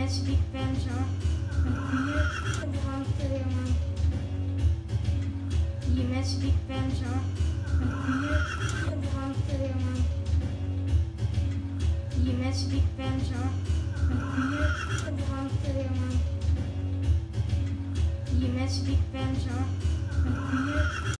mensen die ik ben zo. Met bier en dranken, jongen. Die mensen die ik ben zo. Met bier en dranken, jongen. Die mensen die ik ben zo. Met bier en dranken, jongen. Die mensen die ik ben zo. Met bier.